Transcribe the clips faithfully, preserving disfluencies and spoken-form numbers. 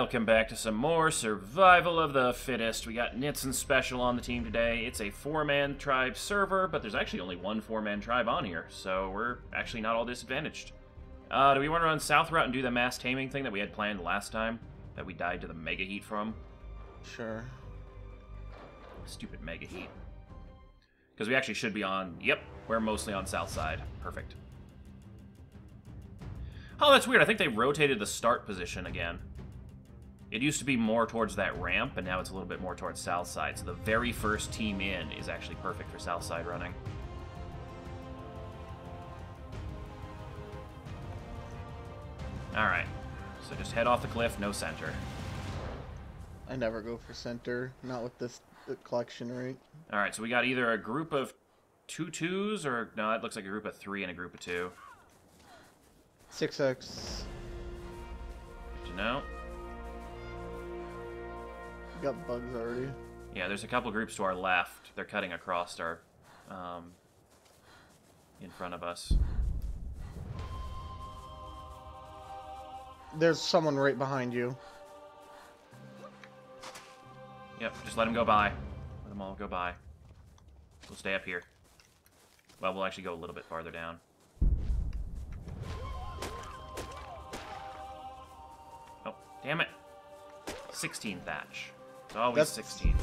Welcome back to some more Survival of the Fittest. We got Nits and Special on the team today. It's a four-man tribe server, but there's actually only one four-man tribe on here, so we're actually not all disadvantaged. Uh, do we want to run south route and do the mass taming thing that we had planned last time? That we died to the mega heat from? Sure. Stupid mega heat. Because we actually should be on... Yep, we're mostly on south side. Perfect. Oh, that's weird. I think they rotated the start position again. It used to be more towards that ramp, and now it's a little bit more towards south side. So the very first team in is actually perfect for south side running. Alright. So just head off the cliff, no center. I never go for center, not with this collection rate. Alright, so we got either a group of two twos, or... No, it looks like a group of three and a group of two. six X. Good to know. Got bugs already. Yeah, there's a couple groups to our left. They're cutting across our... Um, in front of us. There's someone right behind you. Yep, just let them go by. Let them all go by. We'll stay up here. Well, we'll actually go a little bit farther down. Oh, damn it. sixteen thatch. It's always That's... sixteen.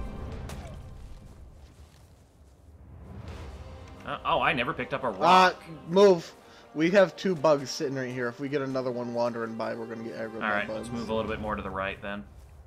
Uh, oh, I never picked up a rock. Uh, move. We have two bugs sitting right here. If we get another one wandering by, we're gonna get aggroed by Alright, bugs. let's move a little bit more to the right then.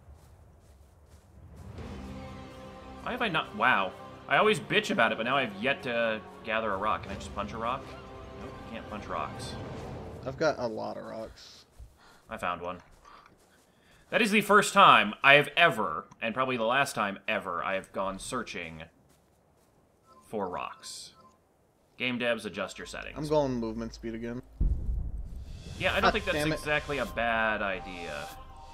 Why have I not... Wow. I always bitch about it, but now I've yet to gather a rock. Can I just punch a rock? Nope, can't punch rocks. I've got a lot of rocks. I found one. That is the first time I have ever, and probably the last time ever, I have gone searching for rocks. Game devs, adjust your settings. I'm going movement speed again. Yeah, I don't God think that's damn it. exactly a bad idea.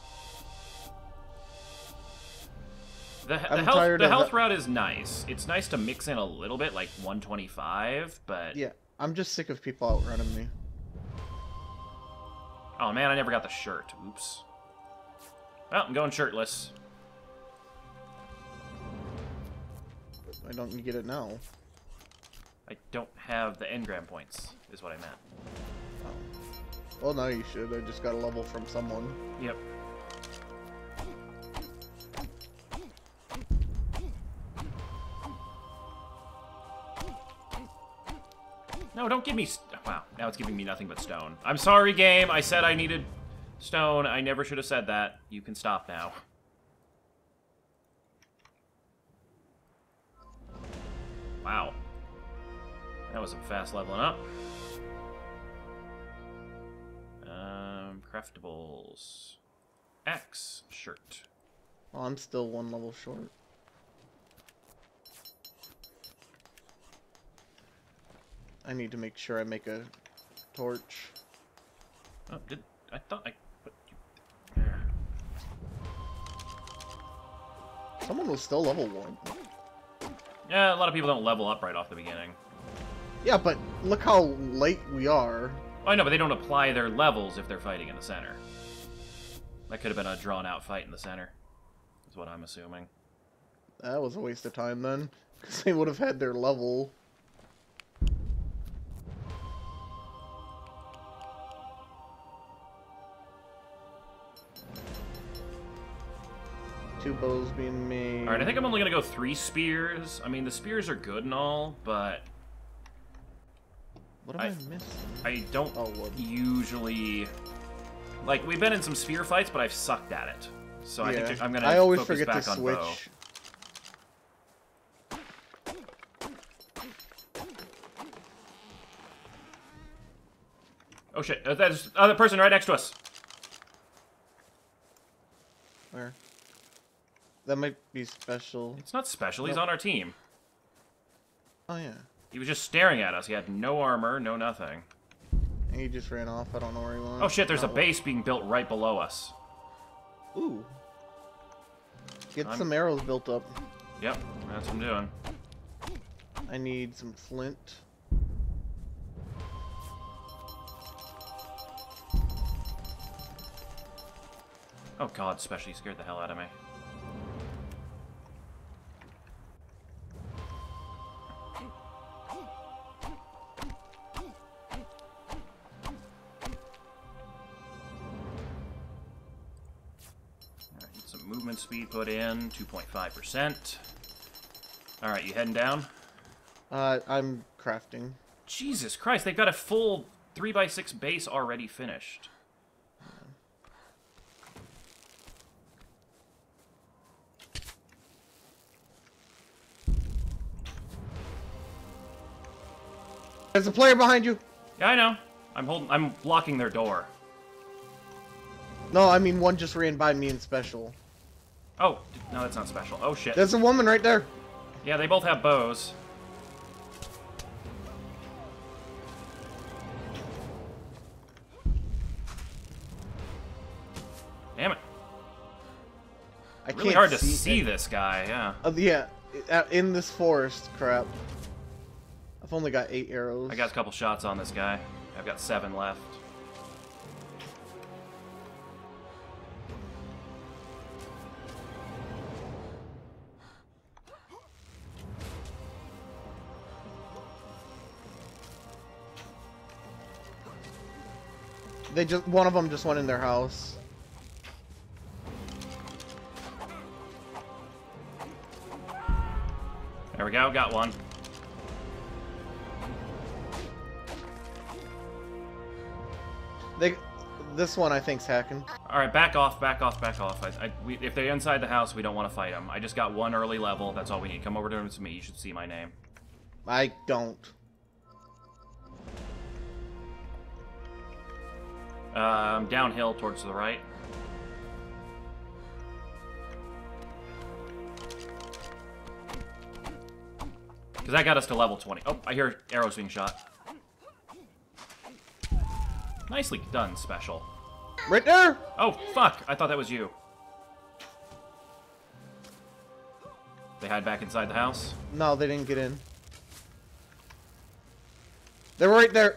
The, the I'm health, tired the of health the- route is nice. It's nice to mix in a little bit, like one twenty-five, but... Yeah, I'm just sick of people outrunning me. Oh man, I never got the shirt. Oops. Well, I'm going shirtless. Why don't you get it now? I don't have the engram points, is what I meant. Oh. Well, now you should. I just got a level from someone. Yep. No, don't give me... St wow, now it's giving me nothing but stone. I'm sorry, game. I said I needed stone. I never should have said that. You can stop now. Wow. That was some fast leveling up. Um, craftables. Axe shirt. Well, I'm still one level short. I need to make sure I make a torch. Oh, did I thought I put you there? Someone was still level one. Yeah, a lot of people don't level up right off the beginning. Yeah, but look how late we are. Oh, I know, but they don't apply their levels if they're fighting in the center. That could have been a drawn-out fight in the center, is what I'm assuming. That was a waste of time then, because they would have had their level. Two bows being made. Alright, I think I'm only going to go three spears. I mean, the spears are good and all, but... What am I, I missing? I don't Oh, wood. usually... Like, we've been in some spear fights, but I've sucked at it. So I Yeah. think I'm going to I always focus forget back to on switch. bow. Oh shit, uh, there's another person right next to us. Where? That might be special. It's not special, he's Nope. on our team. Oh yeah. He was just staring at us. He had no armor, no nothing. And he just ran off. I don't know where he went. Oh shit, there's a Oh. base being built right below us. Ooh. Get I'm- some arrows built up. Yep, that's what I'm doing. I need some flint. Oh god, especially scared the hell out of me. Alright, get some movement speed put in, two point five percent. Alright, you heading down? Uh, I'm crafting. Jesus Christ, they've got a full three by six base already finished. There's a player behind you. Yeah, I know. I'm holding. I'm blocking their door. No, I mean one just ran by me in special. Oh, no, that's not special. Oh shit. There's a woman right there. Yeah, they both have bows. Damn it. I Really can't hard to see, see this guy. Yeah. Uh, yeah, uh, in this forest. Crap. I've only got eight arrows. I got a couple shots on this guy. I've got seven left. They just one of them just went in their house. There we go. Got one. They, this one I think's hacking. All right, back off, back off, back off. I, I, we, if they're inside the house, we don't want to fight them. I just got one early level. That's all we need. Come over to me. You should see my name. I don't. Um, downhill towards the right. Because that got us to level twenty. Oh, I hear arrows being shot. Nicely done, Special. Right there! Oh, fuck! I thought that was you. They hide back inside the house? No, they didn't get in. They're right there.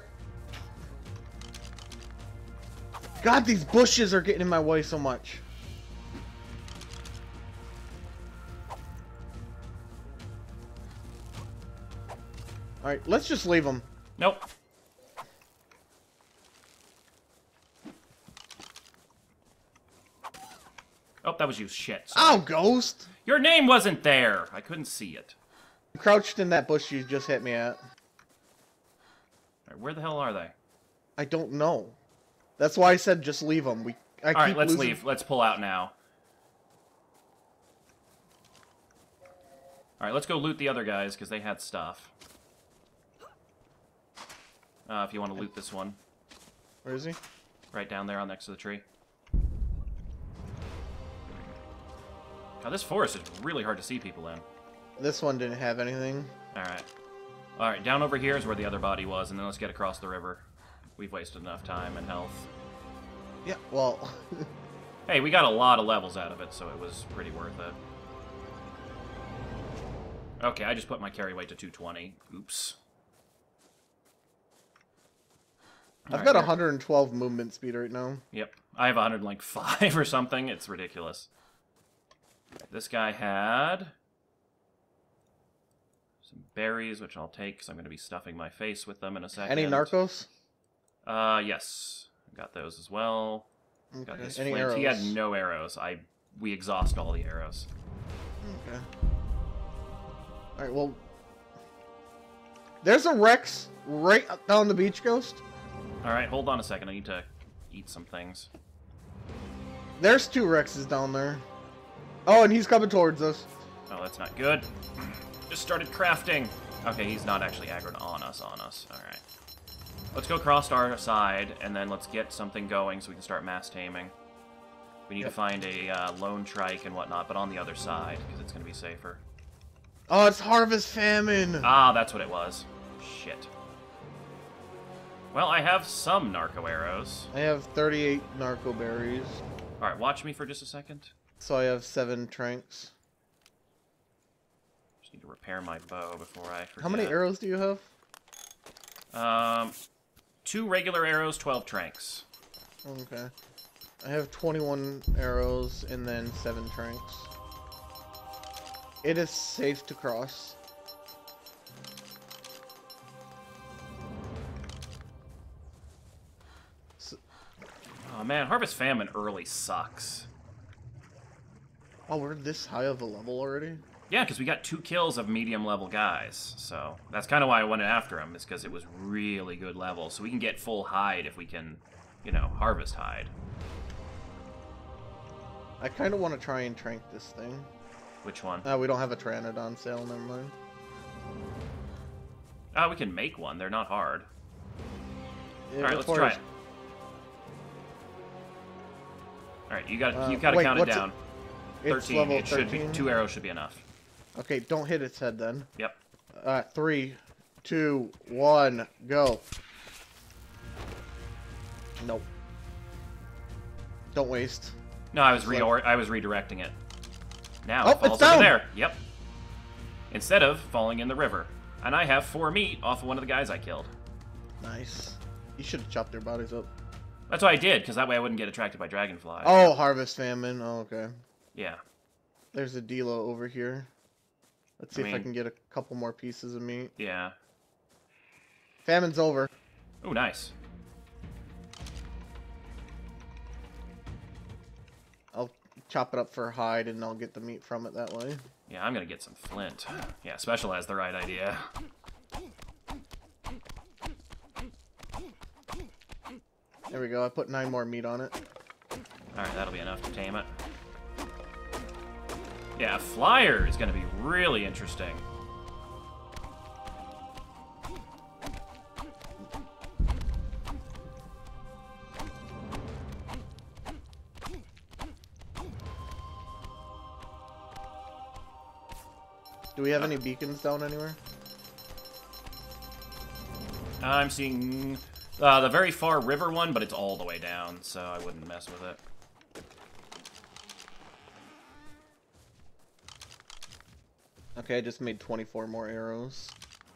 God, these bushes are getting in my way so much. Alright, let's just leave them. Nope. Oh, that was you. Shit. Sorry. Oh, Ghost! Your name wasn't there. I couldn't see it. Crouched in that bush you just hit me at. All right, where the hell are they? I don't know. That's why I said just leave them. We. I All right, keep let's losing... leave. Let's pull out now. All right, let's go loot the other guys because they had stuff. Uh, if you want to loot this one. Where is he? Right down there on next to the tree. God, this forest is really hard to see people in. This one didn't have anything. Alright. Alright, down over here is where the other body was, and then let's get across the river. We've wasted enough time and health. Yeah, well... Hey, we got a lot of levels out of it, so it was pretty worth it. Okay, I just put my carry weight to two twenty. Oops. I've got one hundred twelve movement speed right now. Yep. I have one hundred like five or something. It's ridiculous. This guy had some berries, which I'll take because I'm going to be stuffing my face with them in a second. Any narcos? Uh, yes. Got those as well. Okay. Got his Any flint. arrows? He had no arrows. I we exhaust all the arrows. Okay. Alright, well... There's a Rex right down the beach, Ghost. Alright, hold on a second. I need to eat some things. There's two Rexes down there. Oh, and he's coming towards us. Oh, that's not good. Just started crafting. Okay, he's not actually aggroed on us, on us. Alright. Let's go across our side, and then let's get something going so we can start mass taming. We need Yep. to find a uh, lone trike and whatnot, but on the other side, because it's going to be safer. Oh, it's Harvest Famine! Ah, that's what it was. Shit. Well, I have some narco arrows. I have thirty-eight narco berries. Alright, watch me for just a second. So I have seven tranks. Just need to repair my bow before I forget. How many arrows do you have? Um, two regular arrows, twelve tranks. Okay. I have twenty-one arrows and then seven tranks. It is safe to cross. So, oh man, Harvest Famine early sucks. oh, we're this high of a level already? Yeah, because we got two kills of medium level guys, so that's kind of why I went after him, is because it was really good level. So we can get full hide if we can, you know, harvest hide. I kind of want to try and trank this thing. Which one? Uh, we don't have a Tyrannid on sale, never mind. Oh, we can make one. They're not hard. Yeah, All right, let's try it. All right, you got Uh, you got to count it down. It? It's thirteen. level It should thirteen. be two arrows should be enough. Okay, don't hit its head then. Yep. Uh, three, two, one, go. Nope. Don't waste. No, I was re Like... I was redirecting it. Now Oh, it falls it's down! over there. Yep. Instead of falling in the river. And I have four meat off of one of the guys I killed. Nice. You should have chopped their bodies up. That's what I did, because that way I wouldn't get attracted by dragonflies. Oh, Harvest Famine. Oh, okay. Yeah. There's a Dilo over here. Let's see I if mean, I can get a couple more pieces of meat. Yeah. Famine's over. Oh, nice. I'll chop it up for hide and I'll get the meat from it that way. Yeah, I'm gonna get some flint. Yeah, Special has the right idea. There we go. I put nine more meat on it. Alright, that'll be enough to tame it. Yeah, Flyer is gonna be really interesting. Do we have any beacons down anywhere? I'm seeing uh, the very far river one, but it's all the way down, so I wouldn't mess with it. Okay, I just made twenty-four more arrows.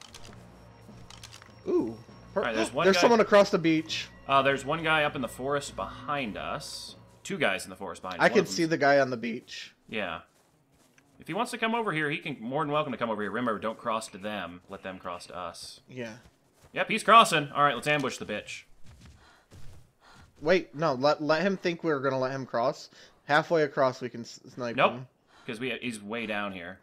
Ooh. Per Alright, there's one there's guy... someone across the beach. Uh, there's one guy up in the forest behind us. Two guys in the forest behind us. I One can of them's- see the guy on the beach. Yeah. If he wants to come over here, he can more than welcome to come over here. Remember, don't cross to them. Let them cross to us. Yeah. Yep, he's crossing. Alright, let's ambush the bitch. Wait, no, let let him think we're gonna let him cross. Halfway across, we can s snipe Nope, him. because we he's way down here.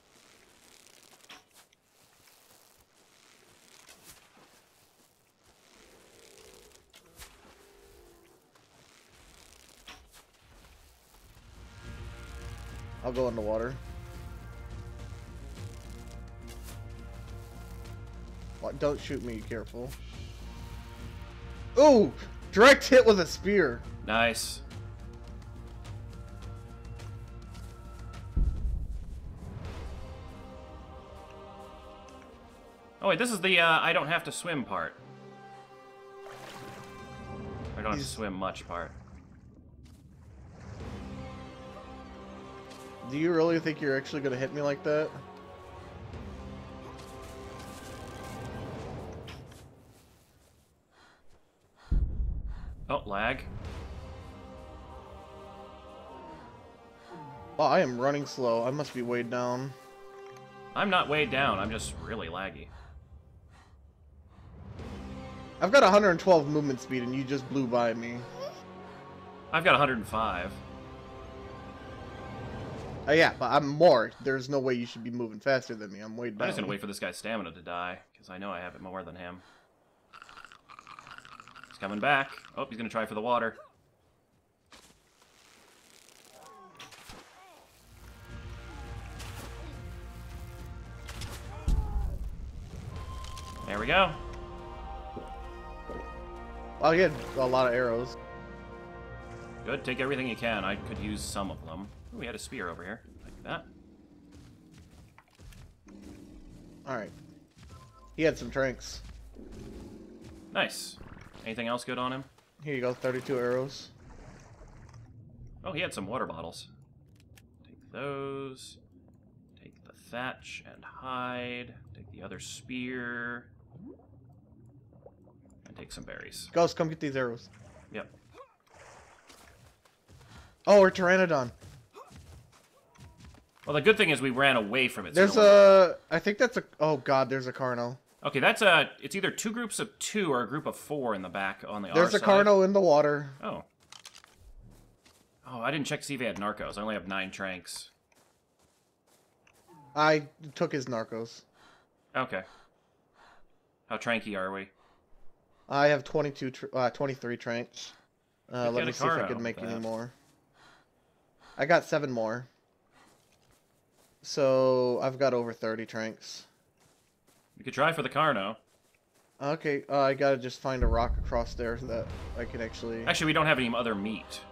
I'll go in the water. What? Don't shoot me, careful. Ooh! Direct hit with a spear. Nice. Oh wait, this is the uh, I don't have to swim part. I don't have to He's- swim much part. Do you really think you're actually gonna hit me like that? Oh, lag. Oh, I am running slow. I must be weighed down. I'm not weighed down, I'm just really laggy. I've got one hundred twelve movement speed and you just blew by me. I've got one hundred five. Oh yeah, but I'm more. There's no way you should be moving faster than me. I'm weighed down. I'm just gonna wait for this guy's stamina to die, because I know I have it more than him. He's coming back. Oh, he's gonna try for the water. There we go. Well, he had a lot of arrows. Good, take everything you can. I could use some of them. Ooh, we had a spear over here. Like that. Alright. He had some tranks. Nice. Anything else good on him? Here you go, thirty-two arrows. Oh, he had some water bottles. Take those. Take the thatch and hide. Take the other spear. And take some berries. Ghost, come get these arrows. Yep. Oh, or Pteranodon. Well, the good thing is we ran away from it. There's a... I think that's a... Oh, God, there's a Carno. Okay, that's a... It's either two groups of two or a group of four in the back on the R There's side. a Carno in the water. Oh. Oh, I didn't check to see if he had Narcos. I only have nine Tranks. I took his Narcos. Okay. How Tranky are we? I have twenty-two, tr uh, twenty-three Tranks. Uh, let me see if I can make any that. more. I got seven more. So, I've got over thirty Tranks. You could try for the Carno. Okay, uh, I gotta just find a rock across there that I can actually... Actually, we don't have any other meat.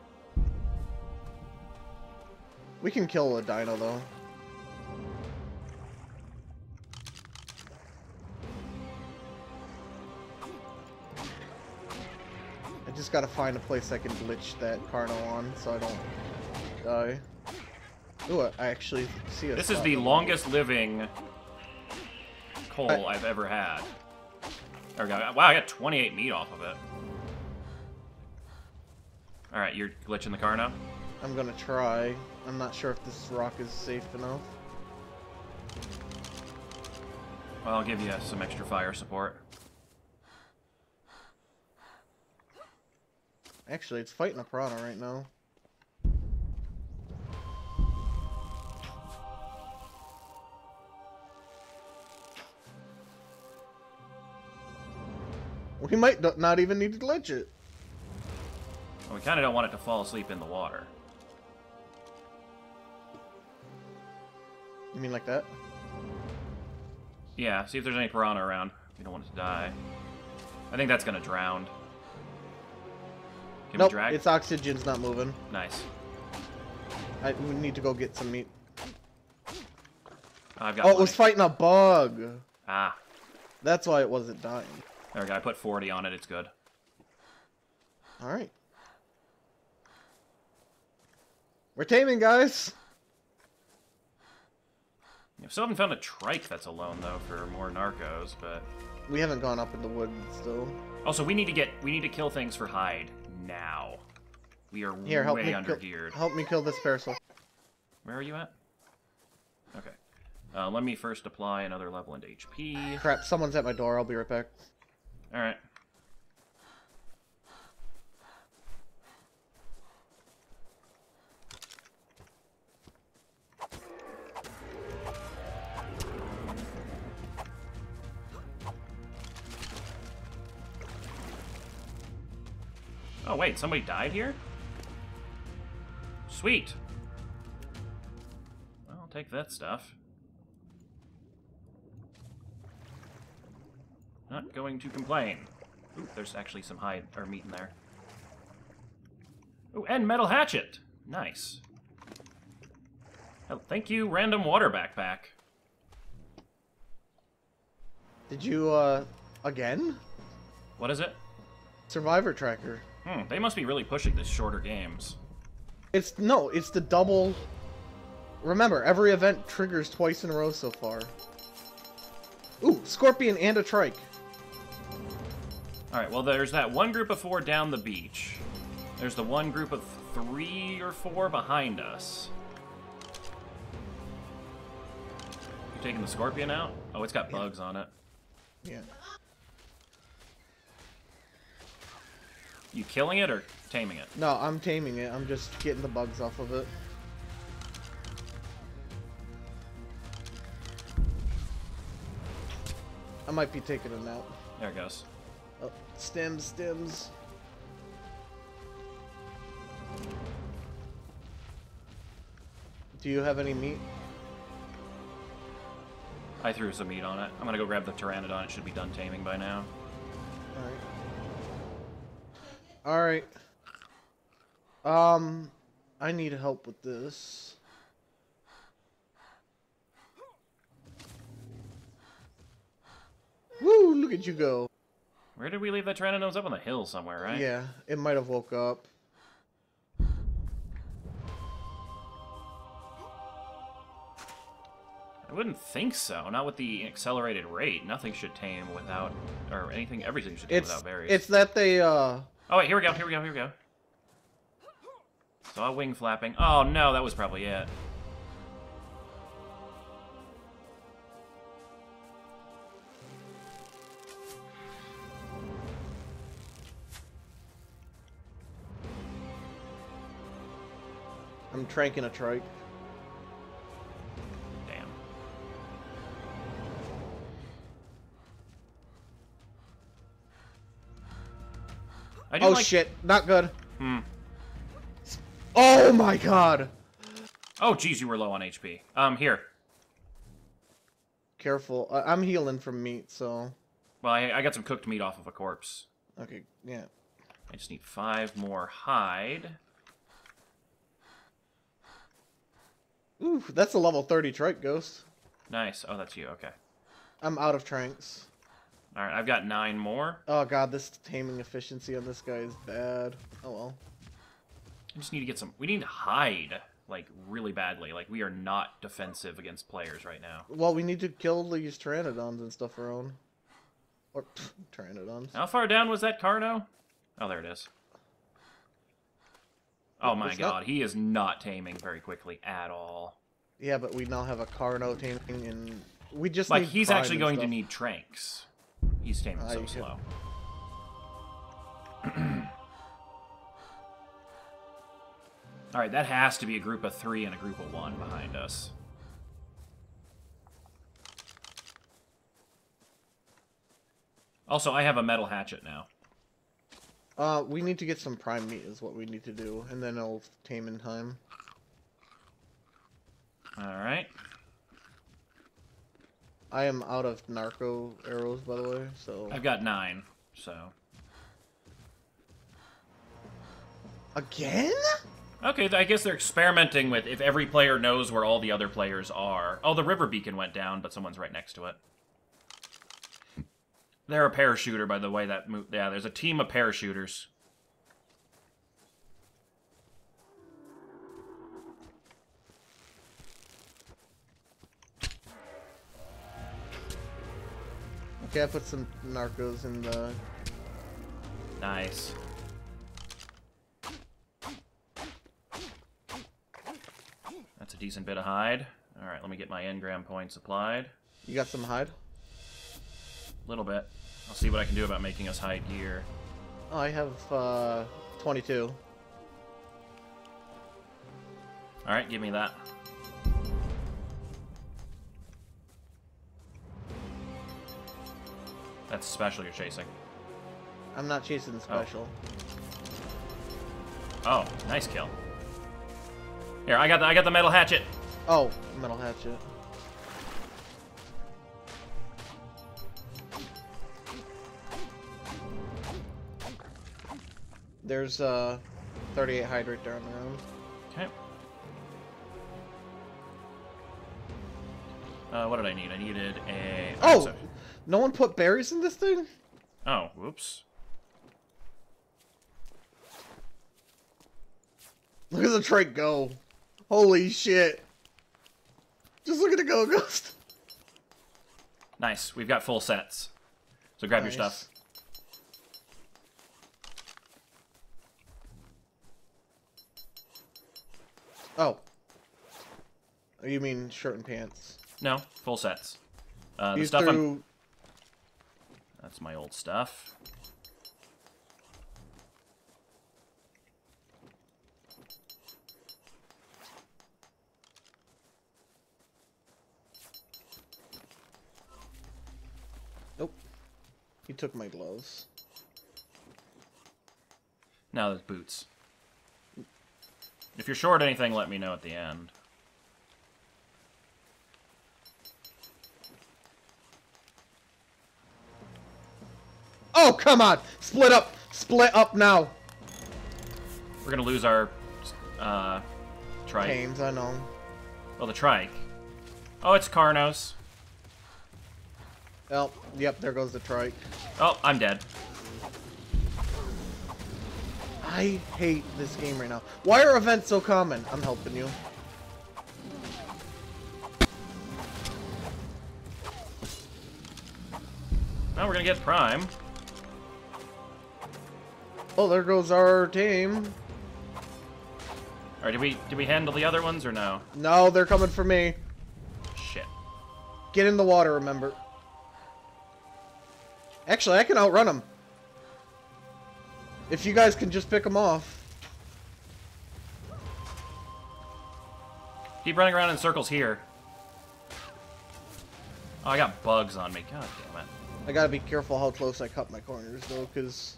We can kill a dino, though. I just gotta find a place I can glitch that Carno on so I don't die. Ooh, I actually see a This is spot. the longest living coal I... I've ever had. There we go. Wow, I got twenty-eight meat off of it. Alright, you're glitching the Carno? I'm gonna try. I'm not sure if this rock is safe enough. Well, I'll give you some extra fire support. Actually, it's fighting a piranha right now. We might not even need to glitch it. Well, we kind of don't want it to fall asleep in the water. You mean like that? Yeah, see if there's any piranha around. We don't want it to die. I think that's gonna drown. Can Nope, we drag? its oxygen's not moving. Nice. I we need to go get some meat. I've got Oh, plenty. it was fighting a bug. Ah. That's why it wasn't dying. There we go. I put forty on it. It's good. Alright. We're taming, guys. I still haven't found a trike that's alone, though, for more narcos, but... We haven't gone up in the woods, still. Also, we need to get... We need to kill things for hide. Now. We are Here, help way me under-geared. Kill, help me kill this parasol. Where are you at? Okay. Uh, let me first apply another level into H P. Crap, someone's at my door. I'll be right back. Alright. Oh, wait, somebody died here? Sweet. Well, I'll take that stuff. Not going to complain. Ooh, there's actually some hide or meat in there. Ooh, and metal hatchet. Nice. Oh, thank you, random water backpack. Did you, uh, again? What is it? Survivor tracker. Hmm, they must be really pushing this shorter games. It's, no, it's the double... Remember, every event triggers twice in a row so far. Ooh, scorpion and a trike. Alright, well, there's that one group of four down the beach. There's the one group of three or four behind us. You taking the scorpion out? Oh, it's got bugs on it. Yeah. You killing it or taming it? No, I'm taming it. I'm just getting the bugs off of it. I might be taking it out. There it goes. Oh, stems, stems. Do you have any meat? I threw some meat on it. I'm gonna go grab the pteranodon. It should be done taming by now. Alright. Alright. Um, I need help with this. Woo, look at you go. Where did we leave that pteranodon? It was up on the hill somewhere, right? Yeah, it might have woke up. I wouldn't think so. Not with the accelerated rate. Nothing should tame without, or anything, everything should tame It's, without berries. it's that they, uh... Oh wait, here we go, here we go, here we go. Saw wing flapping. Oh no, that was probably it. I'm tranking a trike. Damn. I do Oh like... shit, not good. Hmm. Oh my god! Oh geez, you were low on H P. Um, here. Careful. I I'm healing from meat, so... Well, I, I got some cooked meat off of a corpse. Okay, yeah. I just need five more hide. Ooh, that's a level thirty trike, Ghost. Nice. Oh, that's you. Okay. I'm out of tranks. Alright, I've got nine more. Oh god, this taming efficiency on this guy is bad. Oh well. I just need to get some... We need to hide, like, really badly. Like, we are not defensive against players right now. Well, we need to kill these pteranodons and stuff around. Or, pff, pteranodons. How far down was that Carno? Oh, there it is. Oh my It's god, not- he is not taming very quickly at all. Yeah, but we now have a Carno taming, and we just Like, need he's prime actually and going stuff. to need tranks. He's taming so I- slow. Alright, that has to be a group of three and a group of one behind us. Also, I have a metal hatchet now. Uh, we need to get some prime meat is what we need to do, and then it'll tame in time. Alright. I am out of narco arrows, by the way, so... I've got nine, so... Again? Okay, I guess they're experimenting with if every player knows where all the other players are. Oh, the river beacon went down, but someone's right next to it. They're a parachuter, by the way. That mo yeah, there's a team of parachuters. Okay, I put some narcos in the... Nice. That's a decent bit of hide. Alright, let me get my engram points applied. You got some hide? A little bit. I'll see what I can do about making us hide gear. Oh, I have, uh, twenty-two. Alright, give me that. That's special you're chasing. I'm not chasing the special. Oh, nice kill. Here, I got the I got the metal hatchet. Oh, metal hatchet. There's uh thirty-eight hide right there on the ground. Okay. Uh, what did I need? I needed a... Oh! sorry. No one put berries in this thing? Oh, whoops. Look at the trike go. Holy shit. Just look at it go, Ghost. Nice. We've got full sets. So grab Nice. your stuff. Oh. You mean shirt and pants? No, full sets. Uh, the You stuff I'm... threw... That's my old stuff. Nope. He took my gloves. Now there's boots. If you're short anything, let me know at the end. Oh, come on! Split up! Split up now! We're gonna lose our, uh, trike. Tames, I know. Oh, the trike. Oh, it's Carnos. Oh, yep, there goes the trike. Oh, I'm dead. I hate this game right now. Why are events so common? I'm helping you. Well, we're gonna get Prime. Oh, there goes our team. Alright, did we, did we handle the other ones or no? No, they're coming for me. Shit. Get in the water, remember. Actually, I can outrun them. If you guys can just pick them off. Keep running around in circles here. Oh, I got bugs on me. God damn it. I gotta be careful how close I cut my corners, though, because...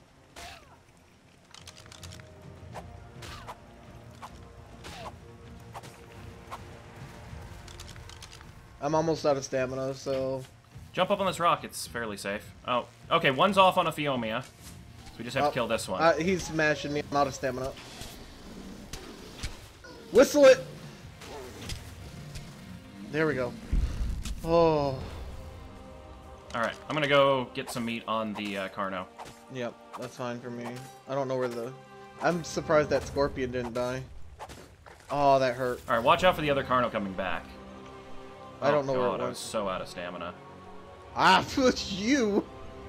I'm almost out of stamina, so... Jump up on this rock. It's fairly safe. Oh, okay. One's off on a Phiomia. So we just have oh, to kill this one. Uh, he's smashing me. I'm out of stamina. Whistle it! There we go. Oh. Alright, I'm gonna go get some meat on the uh, Carno. Yep, that's fine for me. I don't know where the... I'm surprised that scorpion didn't die. Oh, that hurt. Alright, watch out for the other Carno coming back. I don't know oh, where God, it was. I was so out of stamina. Ah, it's you!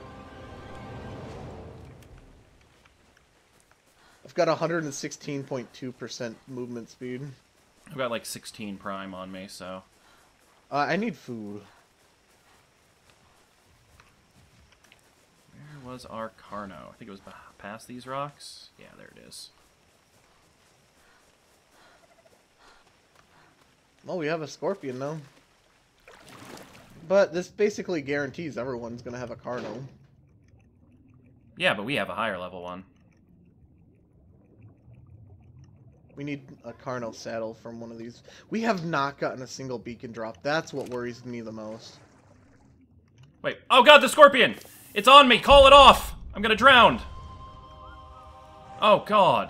I've got one hundred sixteen point two percent movement speed. I've got like sixteen prime on me, so... Uh, I need food. Where was our Carno? I think it was past these rocks. Yeah, there it is. Oh, we have a scorpion now. But this basically guarantees everyone's gonna have a Carno. Yeah, but we have a higher level one. We need a Carno saddle from one of these. We have not gotten a single beacon drop. That's what worries me the most. Wait. Oh god, the scorpion! It's on me! Call it off! I'm gonna drown! Oh god.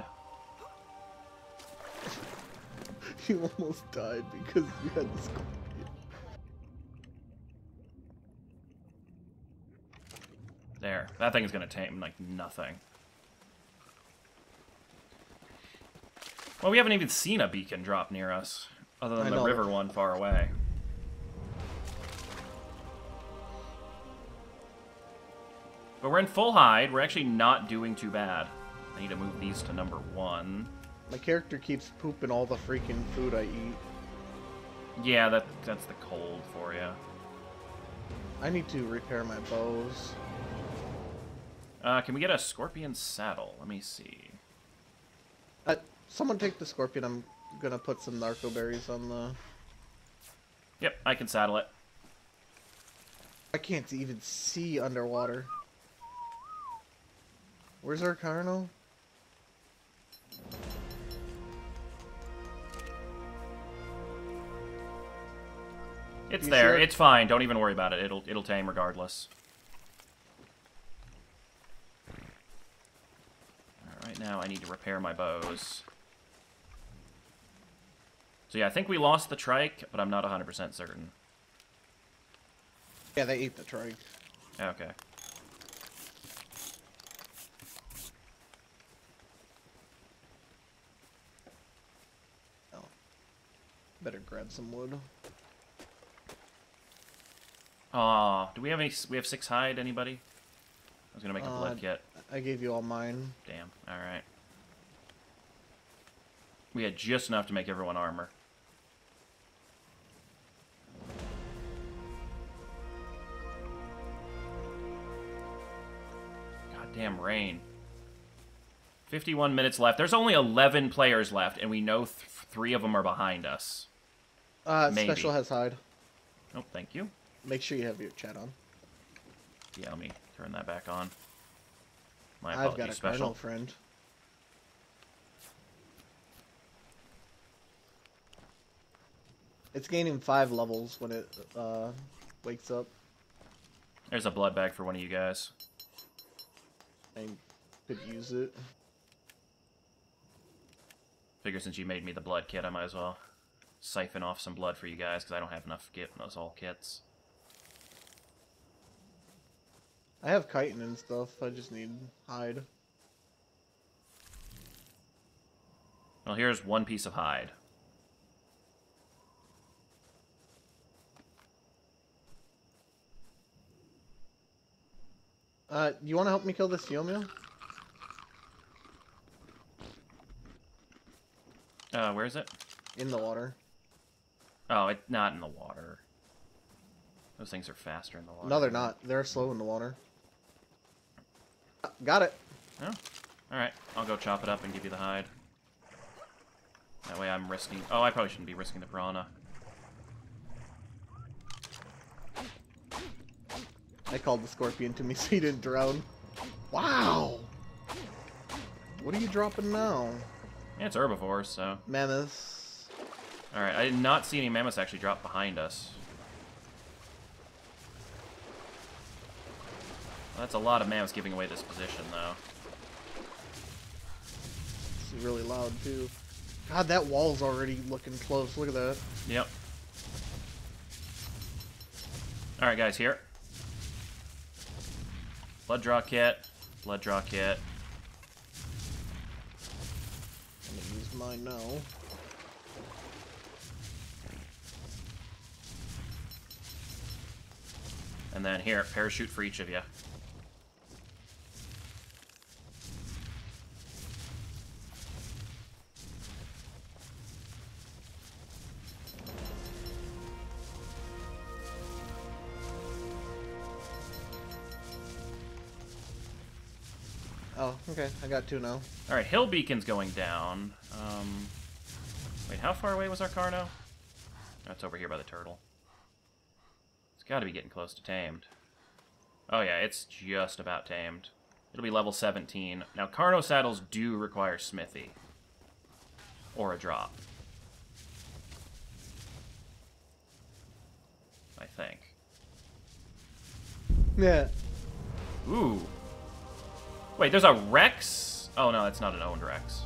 You almost died because you had the scorpion. There. That thing is gonna tame like nothing. Well, we haven't even seen a beacon drop near us, other than I the know. river one far away. But we're in full hide. We're actually not doing too bad. I need to move these to number one. My character keeps pooping all the freaking food I eat. Yeah, that that's the cold for you. I need to repair my bows. Uh, can we get a scorpion saddle? Let me see. Uh, someone take the scorpion. I'm gonna put some narco berries on the... Yep, I can saddle it. I can't even see underwater. Where's our Carno? It's You there. sure? It's fine. Don't even worry about it. It'll it'll tame regardless. Right now, I need to repair my bows. So yeah, I think we lost the trike, but I'm not one hundred percent certain. Yeah, they ate the trike. Okay. Oh. Better grab some wood. Aw, do we have any... We have six hide, anybody? I was gonna make a blood Uh, kit. I gave you all mine. Damn, alright. We had just enough to make everyone armor. Goddamn rain. fifty-one minutes left. There's only eleven players left, and we know th three of them are behind us. Uh, Maybe. Special has hide. Oh, thank you. Make sure you have your chat on. Yeah, let me turn that back on. My I've apologies, got a Special. Cardinal friend. It's gaining five levels when it uh, wakes up. There's a blood bag for one of you guys. I could use it. Figure since you made me the blood kit, I might as well siphon off some blood for you guys, because I don't have enough to get those all kits. I have chitin and stuff. I just need hide. Well, here's one piece of hide. Uh, you want to help me kill this Fiomio? Uh, where is it? In the water. Oh, it's not in the water. Those things are faster in the water. No, they're not. They're slow in the water. Got it. Oh, alright. I'll go chop it up and give you the hide. That way I'm risking... Oh, I probably shouldn't be risking the piranha. I called the scorpion to me so he didn't drown. Wow! What are you dropping now? Yeah, it's herbivores, so... Mammoths. Alright, I did not see any mammoths actually drop behind us. Well, that's a lot of mammoths giving away this position, though. It's really loud, too. God, that wall's already looking close. Look at that. Yep. Alright, guys, here. Blood draw kit. Blood draw kit. I'm gonna use mine now. And then here, parachute for each of you. Oh, okay. I got two now. Alright, hill beacon's going down. Um, wait, how far away was our Carno? Oh, it's over here by the turtle. It's got to be getting close to tamed. Oh yeah, it's just about tamed. It'll be level seventeen. Now, Carno saddles do require smithy. Or a drop. I think. Yeah. Ooh. Wait, there's a Rex? Oh no, that's not an owned Rex.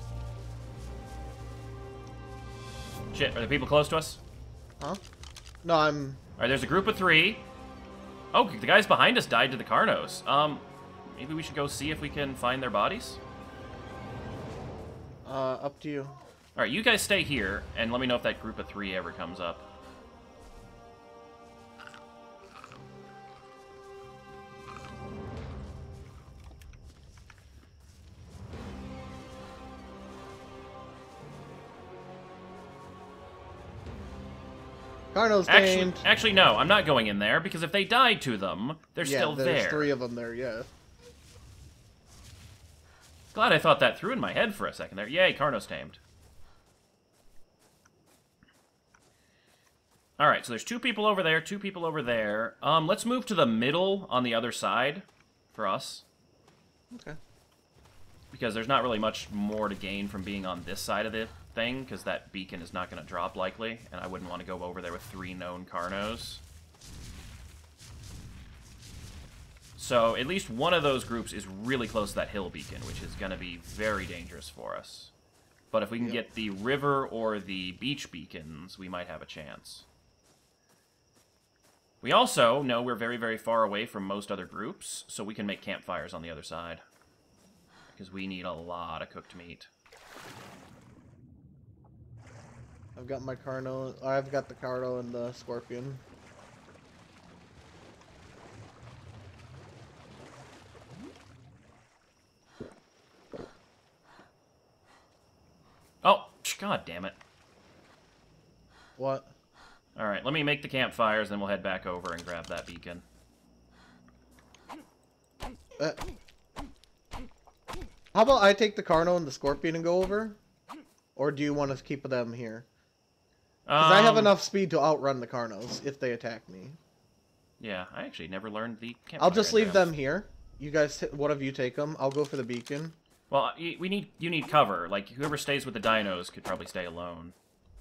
Shit, are the people close to us? Huh? No, I'm... Alright, there's a group of three. Oh, the guys behind us died to the Carnos. Um, maybe we should go see if we can find their bodies? Uh, up to you. Alright, you guys stay here, and let me know if that group of three ever comes up. Carno's Actually, tamed. actually, no, I'm not going in there, because if they died to them, they're yeah, still there's there. three of them there, yeah. Glad I thought that through in my head for a second there. Yay, Carno's tamed. Alright, so there's two people over there, two people over there. Um, let's move to the middle on the other side for us. Okay. Because there's not really much more to gain from being on this side of the thing, because that beacon is not going to drop likely, and I wouldn't want to go over there with three known Carnos. So at least one of those groups is really close to that hill beacon, which is going to be very dangerous for us. But if we can yep. get the river or the beach beacons, we might have a chance. We also know we're very, very far away from most other groups, so we can make campfires on the other side. Because we need a lot of cooked meat. I've got my Carno. I've got the Carno and the Scorpion. Oh, god damn it. What? Alright, let me make the campfires, then we'll head back over and grab that beacon. Uh, how about I take the Carno and the Scorpion and go over? Or do you want to keep them here? Because Um, I have enough speed to outrun the Carnos if they attack me. Yeah, I actually never learned the campfire. I'll just leave engrams. them here. You guys, one of you take them. I'll go for the beacon. Well, y- we need you need cover. Like, whoever stays with the dinos could probably stay alone.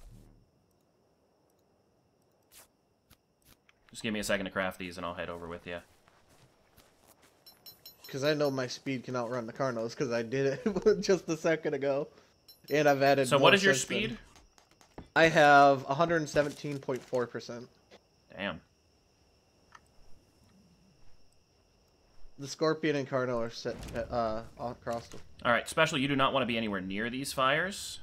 Just give me a second to craft these, and I'll head over with you. Because I know my speed can outrun the Carnos, because I did it just a second ago. And I've added So more what is your since then. speed? I have one hundred seventeen point four percent. Damn. The Scorpion and Carno are set uh, across the... Alright, Special, you do not want to be anywhere near these fires.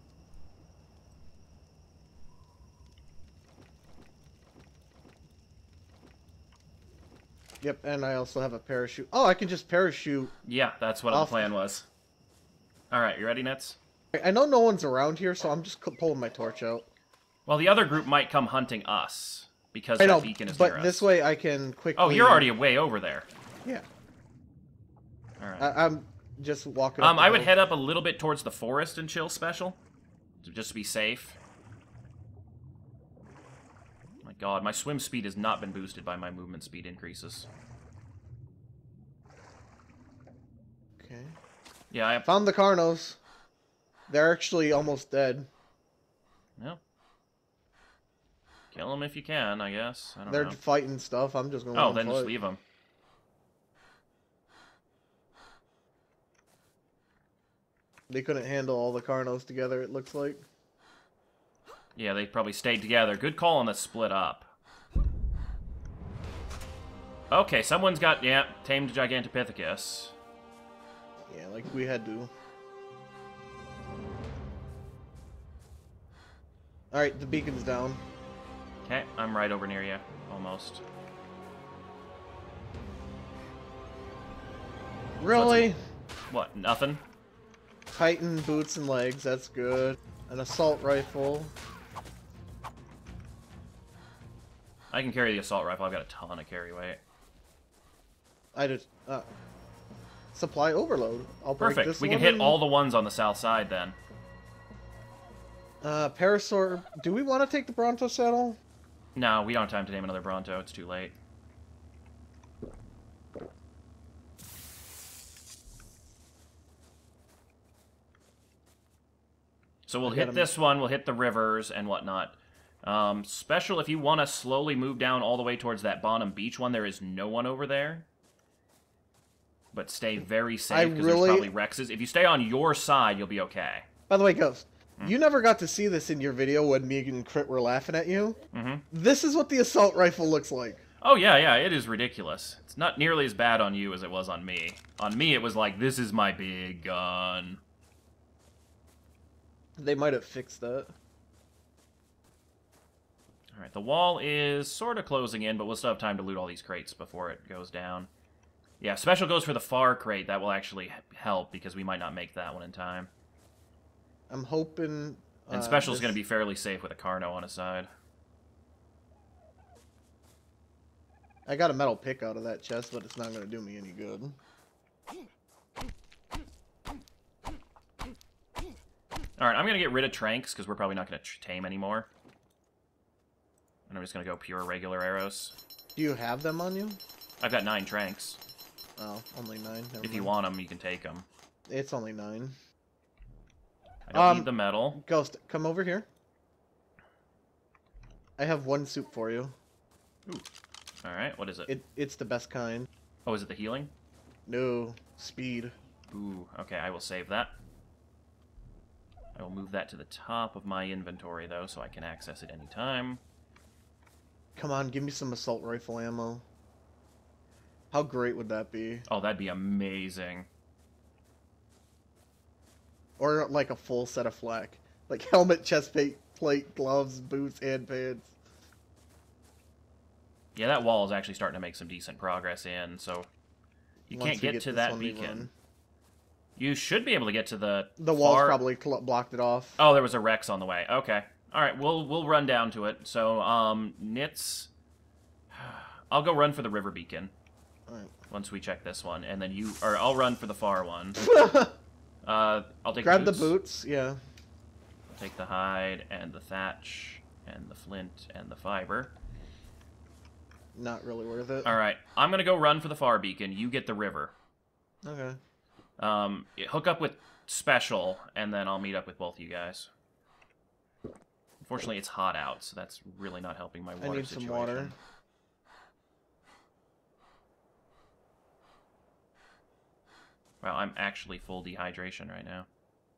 Yep, and I also have a parachute. Oh, I can just parachute. Yeah, that's what Off. the plan was. Alright, you ready, Nets? I know no one's around here, so I'm just pulling my torch out. Well, the other group might come hunting us, because I that know, beacon is but near us. this way I can quickly... Oh, you're already way over there. Yeah. Alright. I I'm just walking Um, up I would hill. head up a little bit towards the forest and chill special. Just to be safe. My god, my swim speed has not been boosted by my movement speed increases. Okay. Yeah, I... Found the Carnos. They're actually almost dead. Yeah. Kill them if you can, I guess. I don't They're know. fighting stuff. I'm just going Oh, to then fight. just leave them. They couldn't handle all the Carnos together, it looks like. Yeah, they probably stayed together. Good call on the split up. Okay, someone's got, yeah, tamed Gigantopithecus. Yeah, like we had to. Alright, the beacon's down. Okay, I'm right over near you. Almost. Really? What, nothing? Titan boots and legs, that's good. An assault rifle. I can carry the assault rifle. I've got a ton of carry weight. I just... Uh, supply overload. I'll break Perfect. this We can one hit and- all the ones on the south side then. Uh, Parasaur... Do we want to take the Bronto saddle? No, we don't have time to name another Bronto. It's too late. So we'll I hit got 'em. this one, we'll hit the rivers and whatnot. Um, special, if you want to slowly move down all the way towards that bottom beach one, there is no one over there. But stay very safe, because really- there's probably Rexes. If you stay on your side, you'll be okay. By the way, Ghost, Hmm. you never got to see this in your video when me and Crit were laughing at you. Mm-hmm. This is what the assault rifle looks like. Oh, yeah, yeah, it is ridiculous. It's not nearly as bad on you as it was on me. On me, it was like, this is my big gun. They might have fixed that. Alright, the wall is sort of closing in, but we'll still have time to loot all these crates before it goes down. Yeah, special goes for the far crate. That will actually help, because we might not make that one in time. I'm hoping... And uh, special's this- going to be fairly safe with a Carno on his side. I got a metal pick out of that chest, but it's not going to do me any good. Alright, I'm going to get rid of Tranks, because we're probably not going to tame anymore. And I'm just going to go pure regular arrows. Do you have them on you? I've got nine Tranks. Oh, only nine. Never If you mind. want them, you can take them. It's only nine. I don't Um, need the metal. Ghost, come over here. I have one soup for you. Alright, what is it? It It's the best kind. Oh, is it the healing? No, speed. Ooh, okay, I will save that. I will move that to the top of my inventory, though, so I can access it anytime. Come on, give me some assault rifle ammo. How great would that be? Oh, that'd be amazing. Or like a full set of flak. Like helmet, chest plate, plate, gloves, boots, and pants. Yeah, that wall is actually starting to make some decent progress in, so... You Once can't we get, get to this that one we beacon. run. You should be able to get to the The walls far... probably cl blocked it off. Oh, there was a Rex on the way. Okay. Alright, we'll we'll run down to it. So, um, Nits... I'll go run for the river beacon. Alright. Once we check this one. And then you... Or I'll run for the far one. uh, I'll take Grab the the boots. boots, yeah. I'll take the hide, and the thatch, and the flint, and the fiber. Not really worth it. Alright, I'm gonna go run for the far beacon. You get the river. Okay. Um, hook up with Special, and then I'll meet up with both of you guys. Unfortunately, it's hot out, so that's really not helping my water I need situation. some water. Wow, I'm actually full dehydration right now.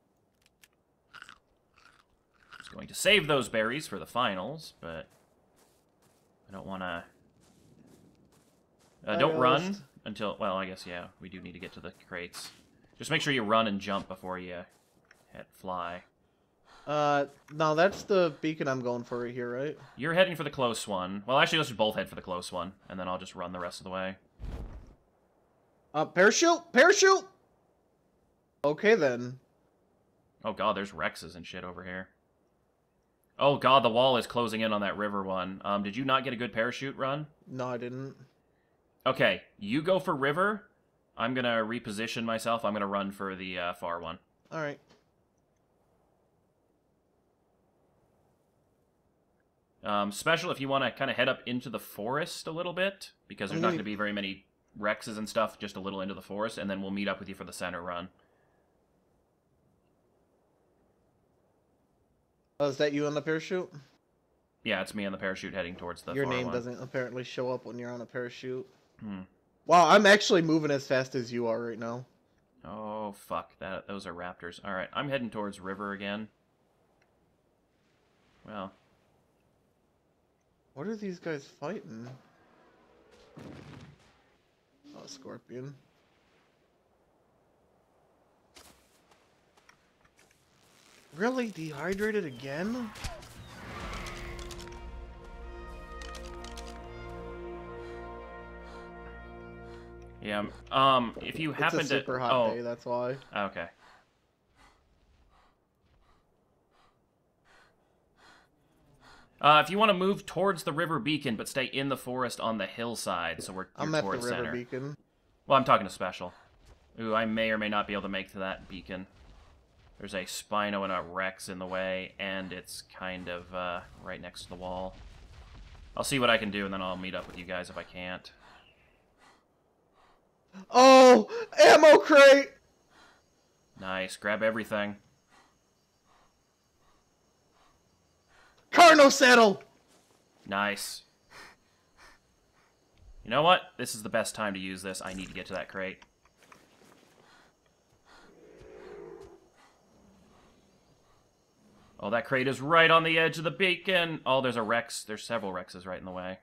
I was going to save those berries for the finals, but I don't want to... Uh, don't I run lost. until... Well, I guess, yeah, we do need to get to the crates. Just make sure you run and jump before you hit fly. Uh, no, that's the beacon I'm going for right here, right? You're heading for the close one. Well, actually, let's just both head for the close one, and then I'll just run the rest of the way. Uh, parachute! Parachute! Okay, then. Oh god, there's Rexes and shit over here. Oh god, the wall is closing in on that river one. Um, did you not get a good parachute run? No, I didn't. Okay, you go for river. I'm gonna reposition myself. I'm gonna run for the uh, far one. Alright. Um, special if you want to kind of head up into the forest a little bit, because there's I'm not gonna- going to be very many Rexes and stuff, just a little into the forest, and then we'll meet up with you for the center run. Oh, is that you on the parachute? Yeah, it's me on the parachute heading towards the Your far name one. doesn't apparently show up when you're on a parachute. Hmm. Wow, I'm actually moving as fast as you are right now. Oh, fuck. That, those are Raptors. Alright, I'm heading towards river again. Well... What are these guys fighting? Oh, scorpion. Really? Dehydrated again? Yeah, um, if you happen it's to... a super hot oh, day, that's why. okay. Uh, if you want to move towards the river beacon, but stay in the forest on the hillside, so we're I'm you're at the towards river center. beacon. Well, I'm talking to Special. Ooh, I may or may not be able to make to that beacon. There's a Spino and a Rex in the way, and it's kind of uh, right next to the wall. I'll see what I can do, and then I'll meet up with you guys if I can't. Oh! Ammo crate! Nice. Grab everything. Carno saddle! Nice. You know what? This is the best time to use this. I need to get to that crate. Oh, that crate is right on the edge of the beacon. Oh, there's a Rex. There's several Rexes right in the way.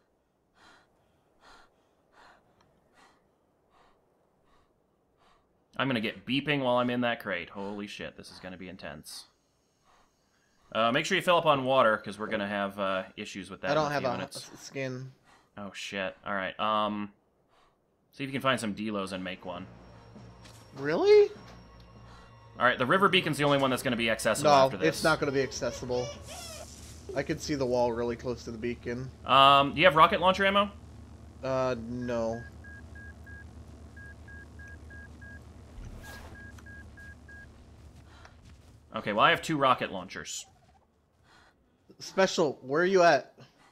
I'm gonna get beeping while I'm in that crate. Holy shit, this is gonna be intense. Uh, make sure you fill up on water, because we're gonna have uh, issues with that I don't in a have few a minutes. skin. Oh shit. Alright, um... see if you can find some delos and make one. Really? Alright, the river beacon's the only one that's going to be accessible No, after this. it's not going to be accessible. I can see the wall really close to the beacon. Um, do you have rocket launcher ammo? Uh, no. Okay, well I have two rocket launchers. Special, where are you at?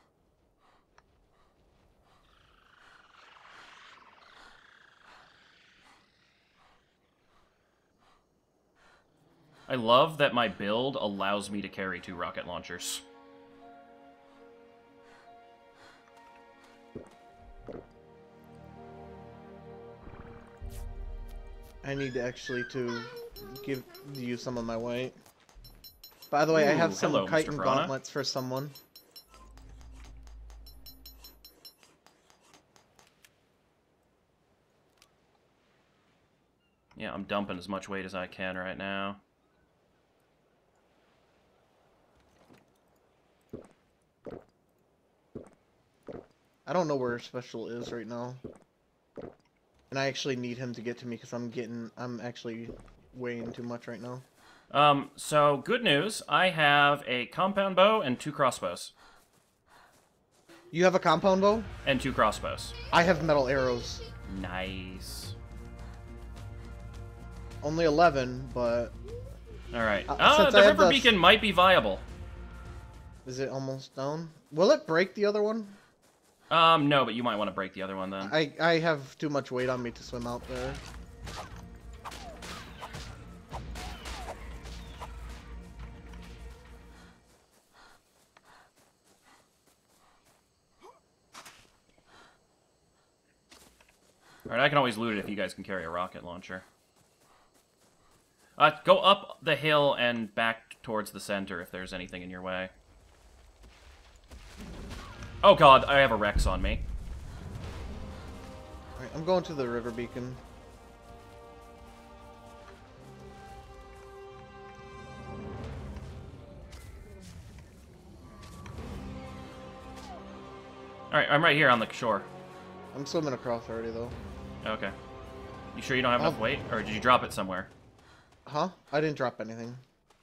I love that my build allows me to carry two rocket launchers. I need to actually to give you some of my weight. By the way, Ooh, I have some hello, chitin Mister Piranha. gauntlets for someone. Yeah, I'm dumping as much weight as I can right now. I don't know where Special is right now. And I actually need him to get to me because I'm getting, I'm actually weighing too much right now. Um, so, good news. I have a compound bow and two crossbows. You have a compound bow? And two crossbows. I have metal arrows. Nice. Only eleven, but... Alright. Uh, Uh, since the I have river the- beacon might be viable. Is it almost down? Will it break the other one? Um, no, but you might want to break the other one then. I, I have too much weight on me to swim out there. Alright, I can always loot it if you guys can carry a rocket launcher. Uh, go up the hill and back towards the center if there's anything in your way. Oh god, I have a Rex on me. Alright, I'm going to the river beacon. Alright, I'm right here on the shore. I'm swimming across already, though. Okay. You sure you don't have enough Um, weight? Or did you drop it somewhere? Huh? I didn't drop anything.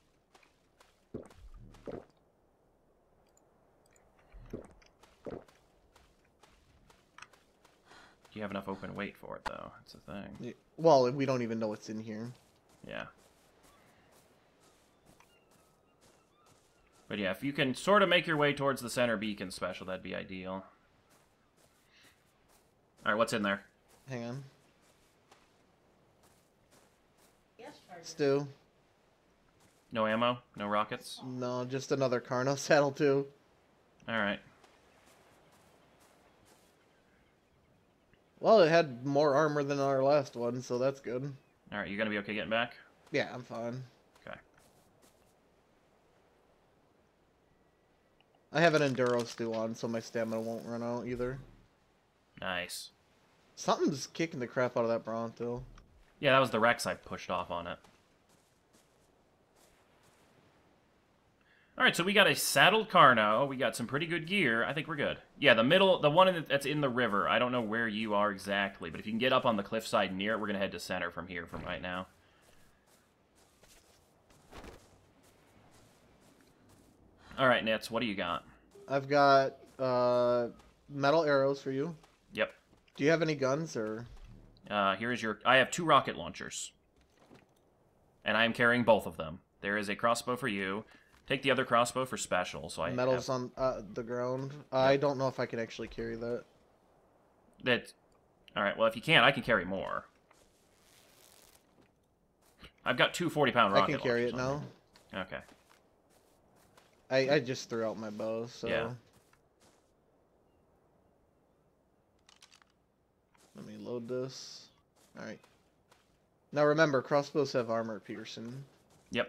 Do you have enough open weight for it, though? That's the thing. Well, we don't even know what's in here. Yeah. But yeah, if you can sort of make your way towards the center beacon special, that'd be ideal. Alright, what's in there? Hang on. Stew. No ammo? No rockets? No, just another Carno saddle, too. Alright. Well, it had more armor than our last one, so that's good. Alright, you gonna be okay getting back? Yeah, I'm fine. Okay. I have an Enduro stew on, so my stamina won't run out either. Nice. Something's kicking the crap out of that Bronto. Yeah, that was the Rex I pushed off on it. Alright, so we got a saddled Carno. We got some pretty good gear. I think we're good. Yeah, the middle, the one in the, that's in the river. I don't know where you are exactly, but if you can get up on the cliffside near it, we're going to head to center from here from right now. Alright, Nits, what do you got? I've got uh, metal arrows for you. Yep. Do you have any guns, or...? Uh, here is your... I have two rocket launchers. And I am carrying both of them. There is a crossbow for you. Take the other crossbow for special, so I Metal's have... on uh, the ground. Uh, I don't know if I can actually carry that. That... Alright, well, if you can't, I can carry more. I've got two forty-pound rocket I can carry it launchers now. on me. Okay. I, I just threw out my bow, so... Yeah. Let me load this. Alright. Now remember, crossbows have armor piercing. Yep.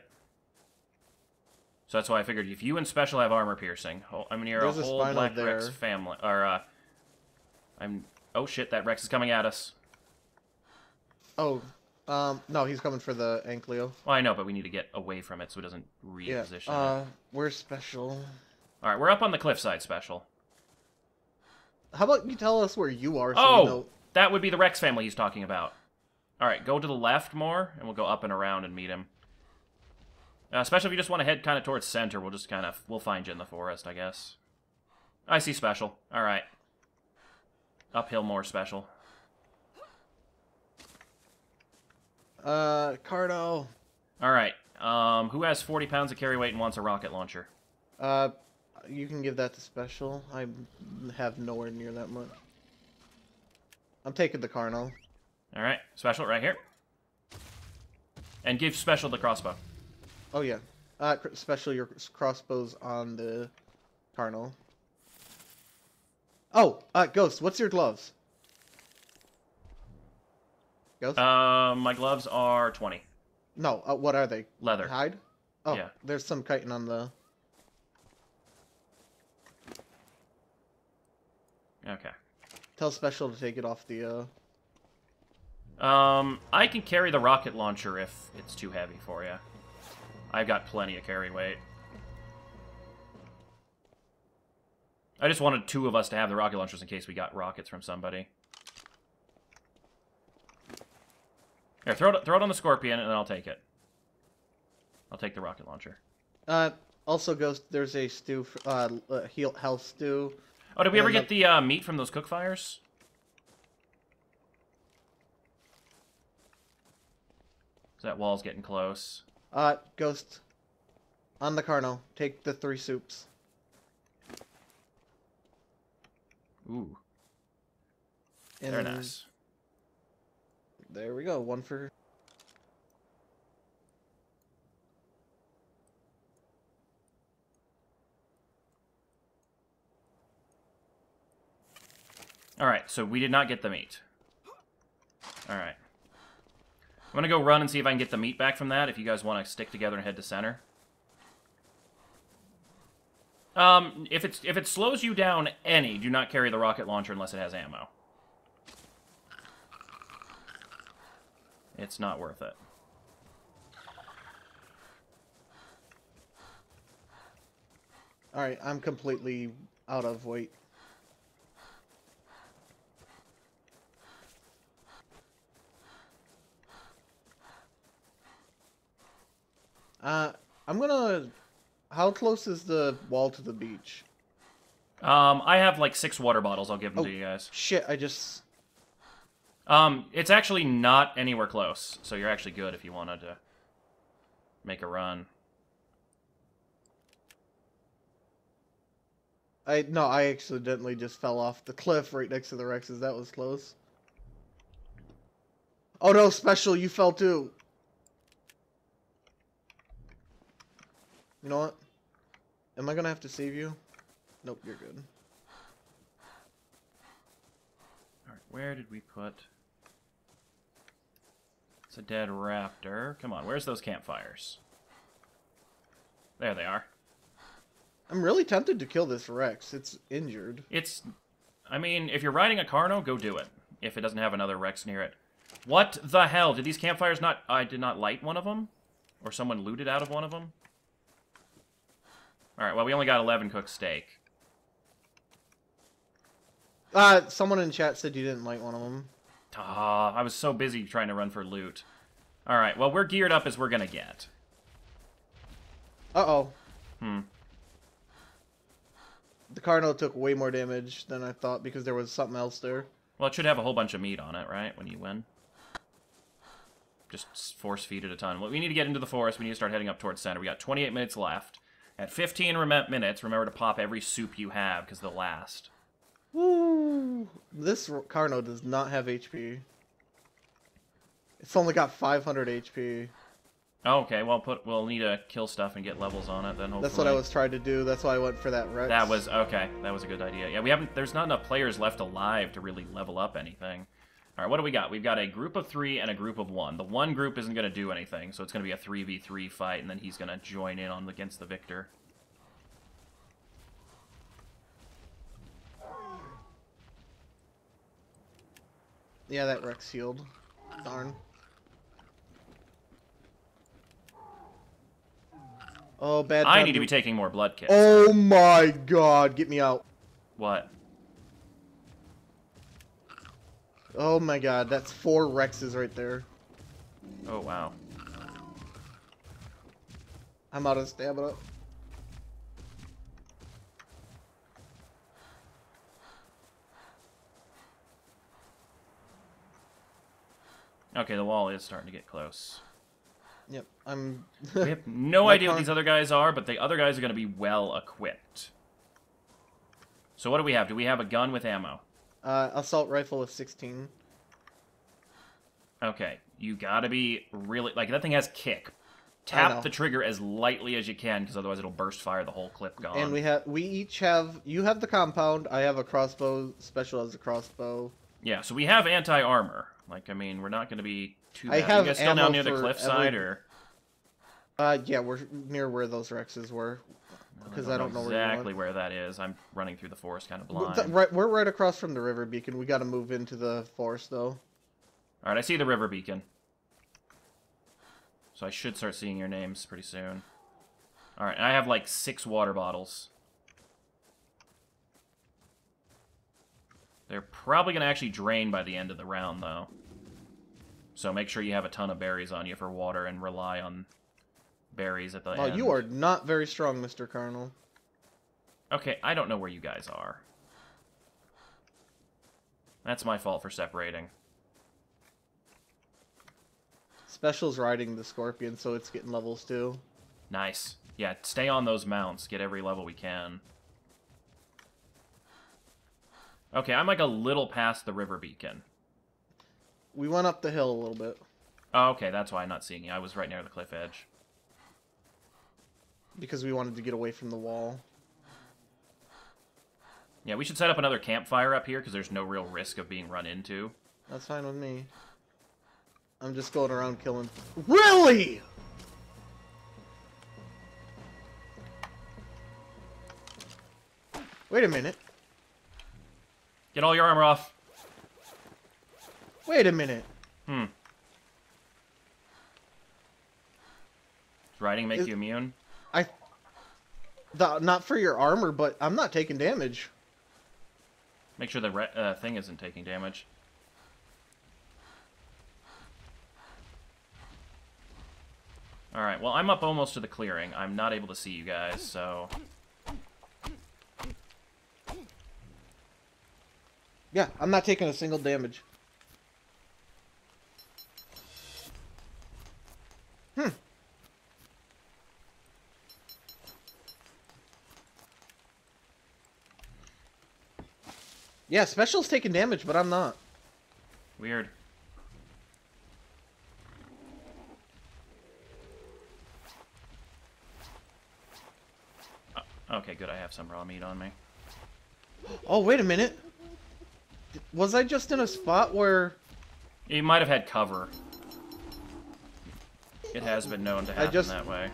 So that's why I figured if you and Special have armor piercing, oh, I'm near There's a a whole Spino Black there. Rex family. Or, uh... I'm... Oh, shit, that Rex is coming at us. Oh, um, no, he's coming for the Ankylo. Well, I know, but we need to get away from it so it doesn't reposition. Yeah, uh, where's Special? Alright, we're up on the cliffside, Special. How about you tell us where you are so Oh! we know... That would be the Rex family he's talking about. Alright, go to the left more, and we'll go up and around and meet him. Uh, especially if you just want to head kind of towards center, we'll just kind of... We'll find you in the forest, I guess. I see Special. Alright. Uphill more, Special. Uh, Cardo. Alright. Um, who has forty pounds of carry weight and wants a rocket launcher? Uh, you can give that to Special. I have nowhere near that much. I'm taking the Carno. Alright. Special, right here. And give Special the crossbow. Oh, yeah. Uh, Special, your crossbow's on the Carno. Oh, uh, Ghost, what's your gloves? Ghost? Um, my gloves are twenty. No, uh, what are they? Leather. Hide? Oh, Yeah. there's some chitin on the... Okay. Tell Special to take it off the, uh... Um, I can carry the rocket launcher if it's too heavy for you. I've got plenty of carry weight. I just wanted two of us to have the rocket launchers in case we got rockets from somebody. Here, throw it, throw it on the Scorpion, and I'll take it. I'll take the rocket launcher. Uh, also, Ghost, there's a stew, for, uh, uh, heal, health stew. Oh, did we ever And get the uh, meat from those cook fires? That wall's getting close. Uh, Ghost, on the Carno, take the three soups. Ooh. And They're nice. There we go, one for... Alright, so we did not get the meat. Alright. I'm gonna go run and see if I can get the meat back from that, if you guys want to stick together and head to center. Um, if it's if it slows you down any, do not carry the rocket launcher unless it has ammo. It's not worth it. Alright, I'm completely out of weight. Uh, I'm gonna... How close is the wall to the beach? Um, I have like six water bottles. I'll give them Oh, to you guys. shit, I just... Um, it's actually not anywhere close, so you're actually good if you wanted to make a run. I No, I accidentally just fell off the cliff right next to the Rexes. That was close. Oh no, Special, you fell too. You know what? Am I gonna have to save you? Nope, you're good. Alright, where did we put... It's a dead raptor. Come on, where's those campfires? There they are. I'm really tempted to kill this Rex. It's injured. It's... I mean, if you're riding a Carno, go do it. If it doesn't have another Rex near it. What the hell? Did these campfires not... I did not light one of them? Or someone looted out of one of them? Alright, well, we only got eleven cooked steak. Uh, someone in chat said you didn't light one of them. Ah, I was so busy trying to run for loot. Alright, well, we're geared up as we're gonna get. Uh-oh. Hmm. The Carno took way more damage than I thought because there was something else there. Well, it should have a whole bunch of meat on it, right, when you win? Just force feed it a ton. Well, we need to get into the forest. We need to start heading up towards center. We got twenty-eight minutes left. At fifteen rem minutes, remember to pop every soup you have, because they'll last. Woo! This Carno does not have H P. It's only got five hundred H P. Oh, okay, well, put we'll need to kill stuff and get levels on it, then hopefully. That's what I was trying to do. That's why I went for that Rex. That was, okay, that was a good idea. Yeah, we haven't, there's not enough players left alive to really level up anything. Alright, what do we got? We've got a group of three and a group of one. The one group isn't going to do anything, so it's going to be a three v three fight, and then he's going to join in on against the victor. Yeah, that Rex healed. Darn. Oh, bad I time need to be taking more blood kits. Oh my god, get me out. What? Oh my god, that's four Rexes right there. Oh, wow. I'm out of stamina. Okay, the wall is starting to get close. Yep, I'm... We have no My idea what car- these other guys are, but the other guys are going to be well equipped. So what do we have? Do we have a gun with ammo? Uh, assault rifle with sixteen. Okay, you gotta be really... Like, that thing has kick. I know. Tap the trigger as lightly as you can, because otherwise it'll burst fire the whole clip gone. And we have, we each have, you have the compound, I have a crossbow, Special has a crossbow. Yeah, so we have anti-armor. Like, I mean, we're not going to be too I bad. have you guys still ammo down near the for cliffside, every- or...? Uh, yeah, we're near where those Rexes were. Because I don't know where you're exactly going. where that is. I'm running through the forest kind of We're, blind. th- right, we're right across from the river beacon. We gotta move into the forest, though. Alright, I see the river beacon. So I should start seeing your names pretty soon. Alright, I have like six water bottles. They're probably going to actually drain by the end of the round, though. So make sure you have a ton of berries on you for water and rely on berries at the Oh, end. you are not very strong, Mister Colonel. Okay, I don't know where you guys are. That's my fault for separating. Special's riding the Scorpion, so it's getting levels, too. Nice. Yeah, stay on those mounts. Get every level we can. Okay, I'm like a little past the river beacon. We went up the hill a little bit. Oh, okay, that's why I'm not seeing you. I was right near the cliff edge. Because we wanted to get away from the wall. Yeah, we should set up another campfire up here, because there's no real risk of being run into. That's fine with me. I'm just going around killing... Really?! Wait a minute. Get all your armor off. Wait a minute. Hmm. Does riding make Is- you immune? I... The, not for your armor, but I'm not taking damage. Make sure the re uh, thing isn't taking damage. Alright, well, I'm up almost to the clearing. I'm not able to see you guys, so... Yeah, I'm not taking a single damage. Hmm. Yeah, Special's taking damage, but I'm not. Weird. Oh, okay, good. I have some raw meat on me. Oh, wait a minute. Was I just in a spot where... You might have had cover. It has been known to happen just... that way.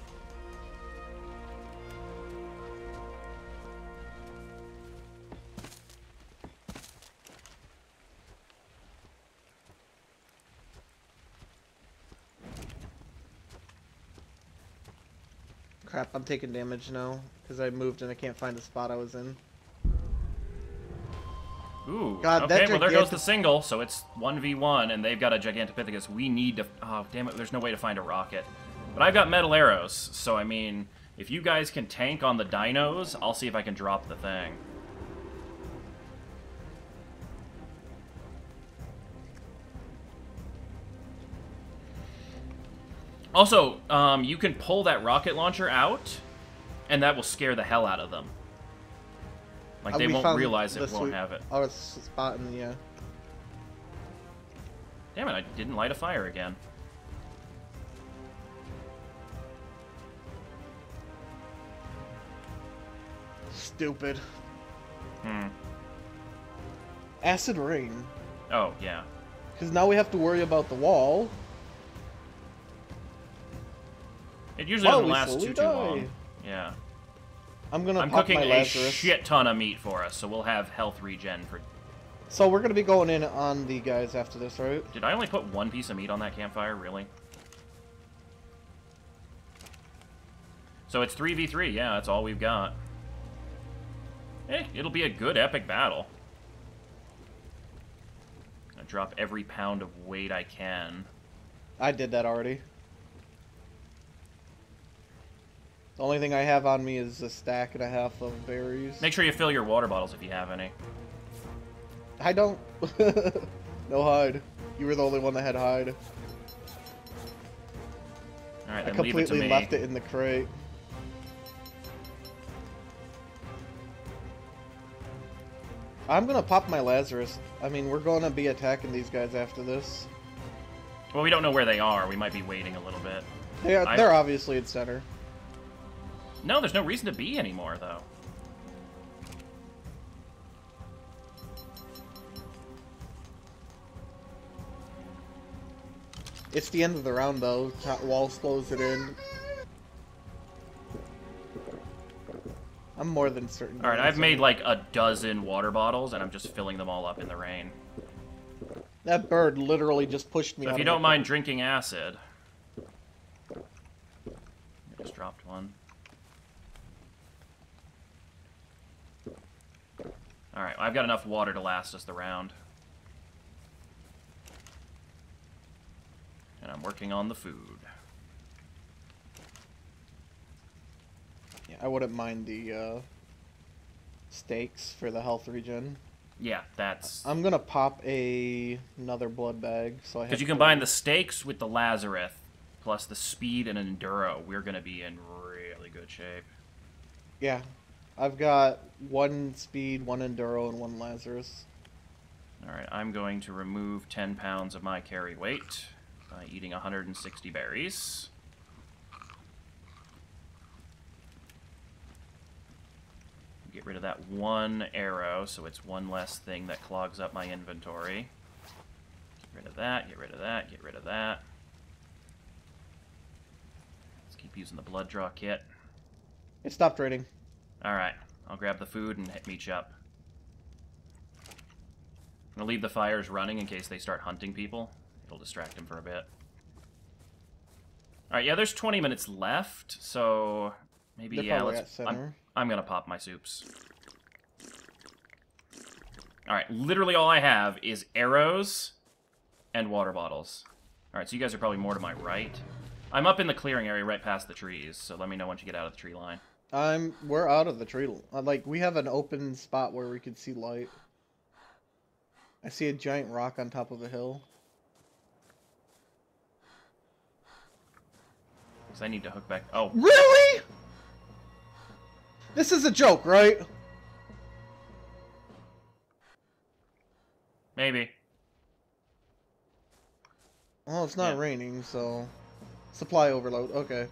Crap, I'm taking damage now, because I moved and I can't find the spot I was in. Ooh, God, okay, that well there goes gigantic- the single, so it's one v one, and they've got a Gigantopithecus. We need to... Oh, damn it, there's no way to find a rocket. But I've got metal arrows, so I mean, if you guys can tank on the dinos, I'll see if I can drop the thing. Also, um, you can pull that rocket launcher out, and that will scare the hell out of them. Like, Uh, they we won't found realize the it won't sweet- have it. Oh, it's a spot in the... Uh... Damn it, I didn't light a fire again. Stupid. Hmm. Acid rain. Oh, yeah. Because now we have to worry about the wall. It usually Wow, doesn't we last slowly too, too die. long. Yeah. I'm gonna I'm pop cooking my a Lazarus. shit ton of meat for us, so we'll have health regen for... So we're gonna be going in on the guys after this, right? Did I only put one piece of meat on that campfire? Really? So it's three v three, yeah, that's all we've got. Eh, it'll be a good epic battle. I drop every pound of weight I can. I did that already. The only thing I have on me is a stack and a half of berries. Make sure you fill your water bottles if you have any. I don't. No hide. You were the only one that had hide. Alright, I then leave it to completely me. left it in the crate. I'm gonna pop my Lazarus. I mean, we're gonna be attacking these guys after this. Well, we don't know where they are. We might be waiting a little bit. They are, I- they're obviously at center. No, there's no reason to be anymore, though. It's the end of the round, though. Top wall slows it in. I'm more than certain. Alright, I've made like a dozen water bottles, and I'm just filling them all up in the rain. That bird literally just pushed me So out if you of don't my- mind drinking acid... I just dropped one. Alright, I've got enough water to last us the round. And I'm working on the food. Yeah, I wouldn't mind the uh, steaks for the health regen. Yeah, that's... I'm gonna pop a another blood bag, so I have. Because you combine the steaks with the Lazarus, plus the speed and enduro, we're going to be in really good shape. Yeah, I've got one speed, one enduro, and one Lazarus. Alright, I'm going to remove ten pounds of my carry weight by eating one hundred sixty berries. Get rid of that one arrow, so it's one less thing that clogs up my inventory. Get rid of that, get rid of that, get rid of that. Let's keep using the blood draw kit. It stopped raining. Alright, I'll grab the food and hit meet you up. I'm gonna leave the fires running in case they start hunting people. It'll distract them for a bit. Alright, yeah, there's twenty minutes left, so maybe, They're yeah, probably let's... at I'm, center. I'm gonna pop my soups. Alright, literally all I have is arrows and water bottles. Alright, so you guys are probably more to my right. I'm up in the clearing area right past the trees, so let me know once you get out of the tree line. I'm. We're out of the tree. Like we have an open spot where we can see light. I see a giant rock on top of a hill. Because I need to hook back. Oh. Really? This is a joke, right? Maybe. Well, it's not Yeah. raining, so... Supply overload, okay.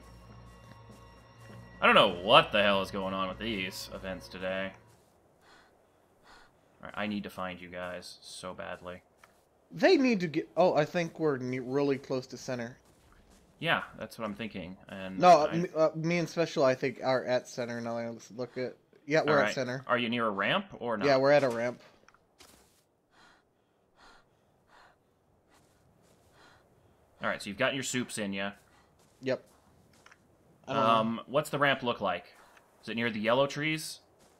I don't know what the hell is going on with these events today. Alright, I need to find you guys so badly. They need to get... Oh, I think we're ne really close to center. Yeah, that's what I'm thinking. And No, I... me, uh, me and Special, I think, are at center now. Let's look at... Yeah, we're right. at center. Are you near a ramp or not? Yeah, we're at a ramp. Alright, so you've got your soups in you. Yep. I don't Um, know. what's the ramp look like? Is it near the yellow trees?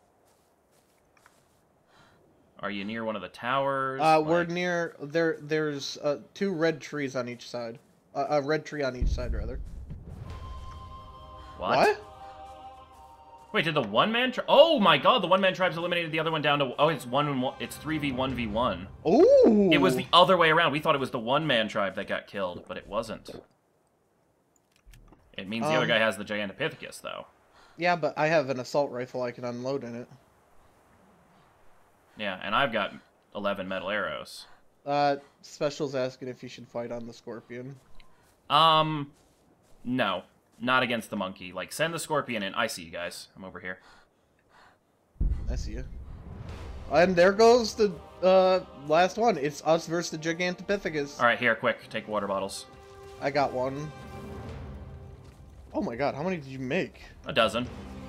Are you near one of the towers? Uh, like... we're near... There. There's uh, two red trees on each side. Uh, a red tree on each side, rather. What? What? Wait, did the one-man tri- Oh my god, the one-man tribe's eliminated the other one down to... Oh, it's one and one... It's three v one v one. Ooh! It was the other way around. We thought it was the one-man tribe that got killed, but it wasn't. It means the Um, other guy has the Gigantopithecus, though. Yeah, but I have an assault rifle I can unload in it. Yeah, and I've got eleven metal arrows. Uh, Special's asking if you should fight on the Scorpion. Um, no. Not against the monkey. Like, send the Scorpion in. I see you guys. I'm over here. I see you. And there goes the uh, last one. It's us versus the Gigantopithecus. Alright, here, quick. Take water bottles. I got one. Oh my god, how many did you make? A dozen.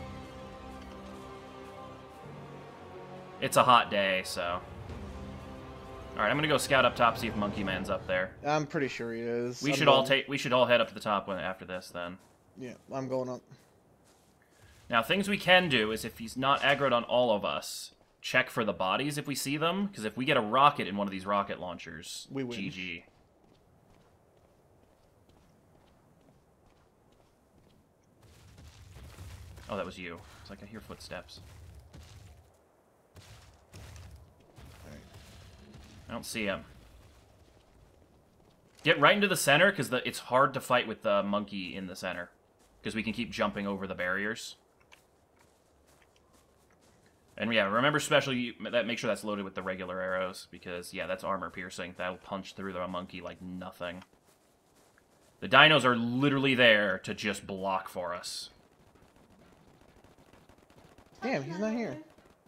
It's a hot day, so... Alright, I'm gonna go scout up top, see if Monkey Man's up there. I'm pretty sure he is. We I'm should going... all take. We should all head up to the top when after this, then. Yeah, I'm going up. Now, things we can do is if he's not aggroed on all of us, check for the bodies if we see them, because if we get a rocket in one of these rocket launchers, we win. G G. Oh, that was you. It's like I hear footsteps. I don't see him. Get right into the center, because it's hard to fight with the monkey in the center. Because we can keep jumping over the barriers. And yeah, remember special, you, that make sure that's loaded with the regular arrows, because yeah, that's armor piercing. That'll punch through the monkey like nothing. The dinos are literally there to just block for us. Damn, he's not here.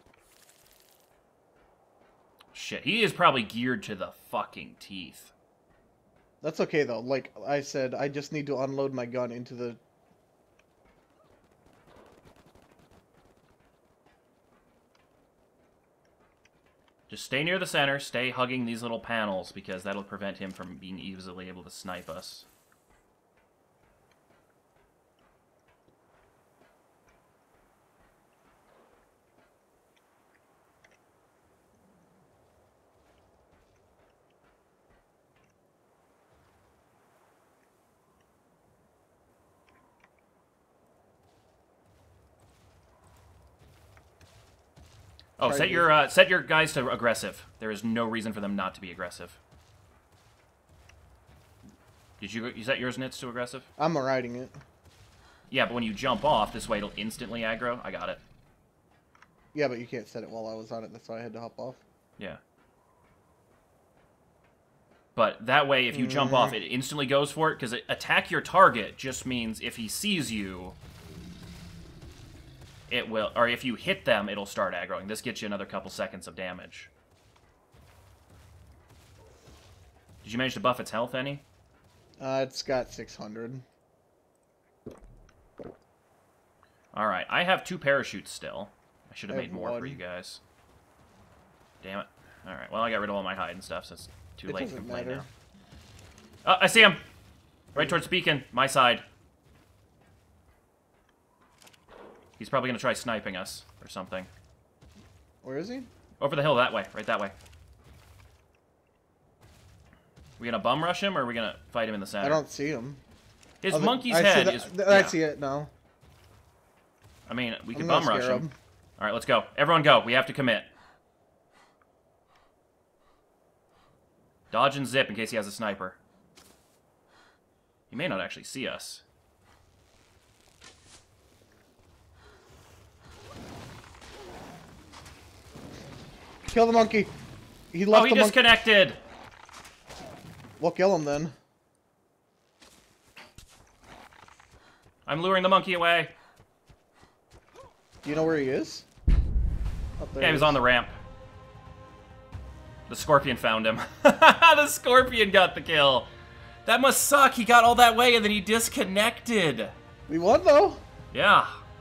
Shit, he is probably geared to the fucking teeth. That's okay though. Like I said, I just need to unload my gun into the... Just stay near the center, stay hugging these little panels, because that'll prevent him from being easily able to snipe us. Oh, Try set to- your uh, set your guys to aggressive. There is no reason for them not to be aggressive. Did you you set yours, Nits, to aggressive? I'm riding it. Yeah, but when you jump off, this way it'll instantly aggro. I got it. Yeah, but you can't set it while I was on it. That's why I had to hop off. Yeah. But that way, if you jump off, it instantly goes for it, because attack your target just means if he sees you, it will, or if you hit them, it'll start aggroing. This gets you another couple seconds of damage. Did you manage to buff its health any? Uh, it's got six hundred. Alright, I have two parachutes still. I should have I made have more for one. you guys. Damn it. Alright, well, I got rid of all my hide and stuff, so it's too It late to doesn't complain matter. now. Oh, I see him! Right towards Beacon, my side. He's probably going to try sniping us, or something. Where is he? Over the hill, that way. Right that way. We gonna bum rush him, or are we gonna fight him in the center? I don't see him. He His oh, the, monkey's I head see is... the, I yeah. see it now. I mean, we I'm could gonna bum rush scare him. him. Alright, let's go. Everyone go. We have to commit. Dodge and zip in case he has a sniper. He may not actually see us. Kill the monkey. He left Oh, he the monkey. disconnected! We'll kill him then. I'm luring the monkey away. Do you know where he is? Up there Yeah, he was is. on the ramp. The scorpion found him. The scorpion got the kill. That must suck. He got all that way and then he disconnected. We won though. Yeah.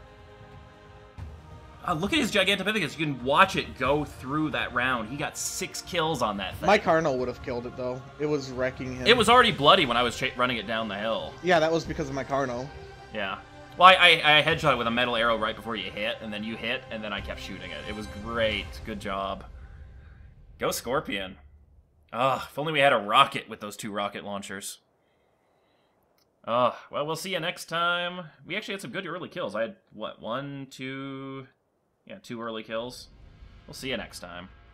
Uh, look at his Gigantopithecus. You can watch it go through that round. He got six kills on that thing. My Carno would have killed it though. It was wrecking him. It was already bloody when I was running it down the hill. Yeah, that was because of my Carno. Yeah. Well, I, I, I headshot it with a metal arrow right before you hit, and then you hit, and then I kept shooting it. It was great. Good job. Go Scorpion. Ugh, if only we had a rocket with those two rocket launchers. Ugh, well, we'll see you next time. We actually had some good early kills. I had, what, one, two... Yeah, two early kills. We'll see you next time.